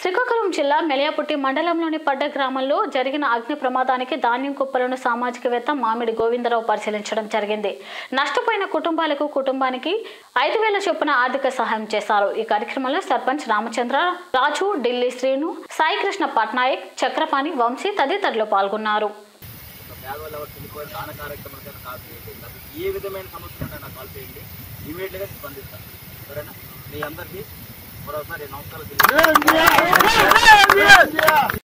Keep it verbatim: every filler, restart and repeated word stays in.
శ్రీకాకుళం జిల్లా మెలియాపుట్టి మండలంలోని పడ్డ గ్రామంలో జరిగిన అగ్ని ప్రమాదానికి ధాన్యం కుప్పలను సామాజికవేత్త మామిడి గోవిందరావు పరిశీలించడం జరిగింది. నష్టపోయిన కుటుంబాలకు కుటుంబానికి ఐదు వేల చొప్పున ఆర్థిక సహాయం చేశారు. ఈ కార్యక్రమంలో సర్పంచ్ రామచంద్ర రాజు, ఢిల్లీ శ్రీను, సాయికృష్ణ పట్నాయక్, చక్రపాణి, వంశీ తదితరులు పాల్గొన్నారు. మరోసారి నమస్కారం.